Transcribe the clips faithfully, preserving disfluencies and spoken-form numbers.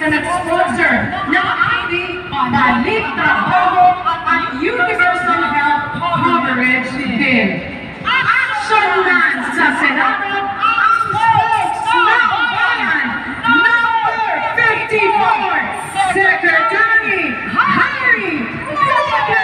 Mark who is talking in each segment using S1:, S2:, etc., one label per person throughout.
S1: sa nag-sponsor ng ating Balik Trabaho at Universal Health Coverage Bill. Action man sa Senado ang Folks ng Bayan number fifty-four, Secretary Harry Roque!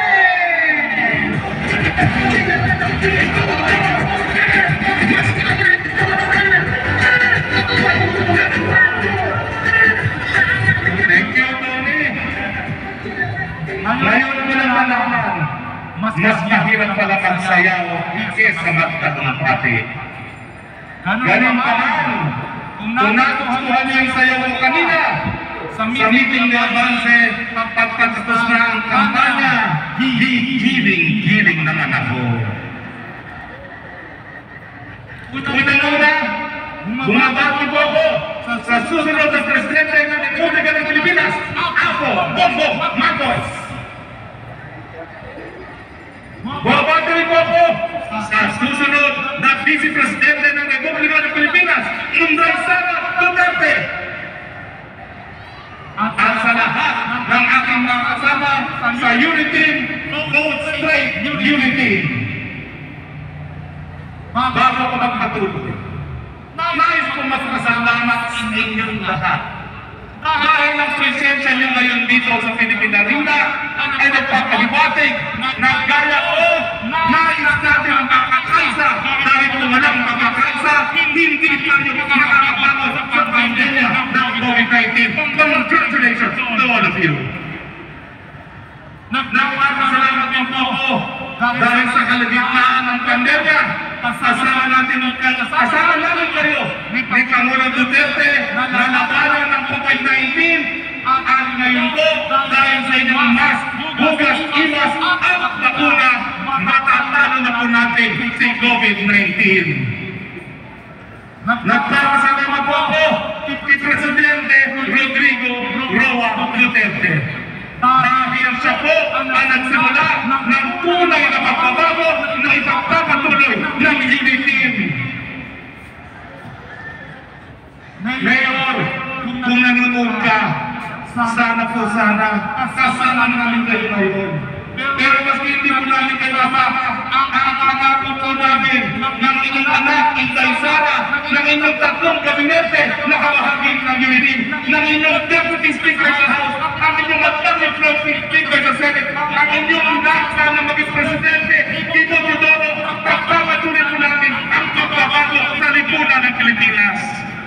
S2: Ngayon mo lang malaman, mas mahirap pala magsayaw kesa magtagumpati. Ganun pa man, kung natutuhan niyo yung sayaw mo kanina, sa meeting ni Avance, pagpagtapos na ang kampanya, hiling-hiling naman ako. Unang-una, bumabati po ako sa susunod na presidente ng Republika ng Pilipinas, ako, Bongbong Marcos. Bumabati rin po ako sa susunod na Vice Presidente ng Republika ng Pilipinas, Inday Sara Duterte. At sa lahat ng aking mga kasama sa Unity, Vote Straight Unity. Bago ko magpatuloy, nais kong magpasalamat sa inyong lahat. Dahil ang presensya niyo ngayon dito sa Philippine Arena ay nagpapaliwatig na gaya ko, nais natin ang makakaisa dahil kung walang makakaisa, hindi tayo makakabangon sa pandemya ng COVID nineteen. Congratulations to all of you. Nagpapasalamat din po ako dahil sa kalagitnaan ng pandemya, kasama natin kasama namin kayo ni Pangulong Duterte na labanan ng COVID nineteen at ngayon po dahil sa inyong mask, bugas, iwas at bakuna, matatalo na po natin si COVID nineteen. Nagpapasalamat po ako kay Presidente Rodrigo Roa Duterte. Dahil siya po ang nagsimula ng tunay na pagbabago na ipagpapatuloy ng Unity. Mayor, kung nanonood ka, sana po sana, kasama namin kayo ngayon. Pero maski hindi po namin kasama, ang kakakapon po namin ng inyong anak, Inday Sara, ng inyong tatlong kabinete na kamahagi ng Unity, ng inyong Deputy Speaker sa House, ang inyong matanging Speaker sa Senate, ang inyong nasa na maging Presidente, Tito Teodoro, pagpapatuloy po natin ang pagbabago sa lipunan ng Pilipinas.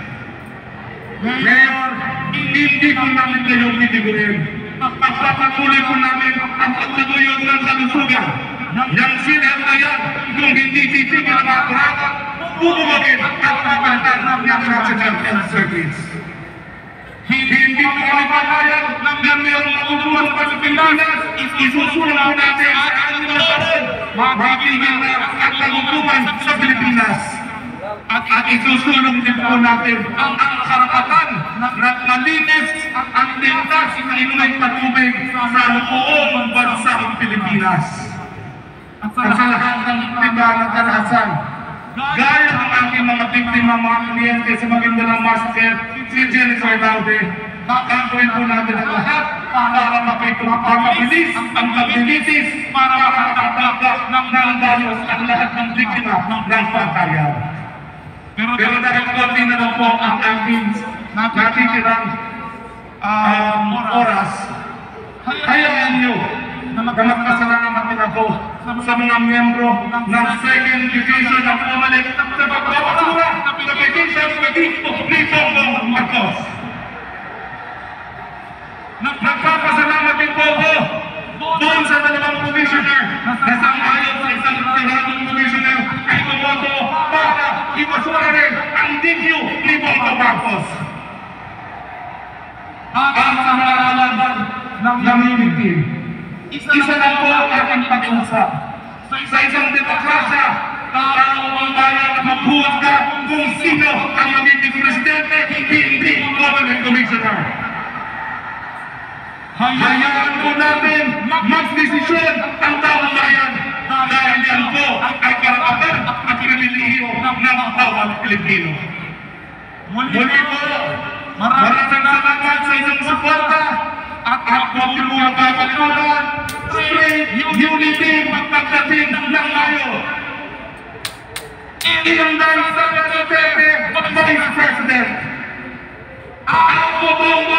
S2: Mayor, hindi po namin kayo bibiguin. Pagpapatuloy po namin ang pagtaguyod ng kalusugan. Yang sila na yan, kung hindi titigil ang mga kurakot, bubumagin ang papalitan ng National Health Service. Hindi po kami papayag na mayroong magutuan pa sa Pilipinas, isusulong po natin sa ating mga parol, mabibigyan na ang kagutuan sa Pilipinas. At, at isusulong din po natin ang, ang karapatan na malinis at ang lintas na inumin patubig sa buong bansang Pilipinas. At sa lahat ng biktima ng karahasan, gaya ng aking mga biktima, mga kliyente sa Maguindanao Master, si Jennifer Laude, gagawin po natin ang lahat para mapabilis ang paglilitis para makatagdag ng dalos ang lahat ng biktima ng pagkayag. Pero, Pero dahil konti na lang po ang aking natitirang um, oras, hayaan nyo na magpasalamat din ako sa mga miyembro ng second Division ng Pumalik sa pagbabasura sa petition ni Bongbong Marcos. Nagpapasalamat din po ako doon sa dalawang commissioner na sang-ayon sa isang tinatong commissioner ay bumoto para ibasura rin ang D Q ni Bongbong Marcos. Ang sa mga kalaban ng Unity, isa lang po ang aking pag-usap. Sa isang demokrasya, tao ang bayan na magbuhat ka kung sino ang magiging presidente, hindi government commissioner. Hayaan po natin mag-desisyon ang taong bayan dahil yan po ay karapatan at pribilehiyo ng bawat Pilipino. Muli po, maraming salamat sa inyong Inundan Sara Duterte, Vice President. Ako buong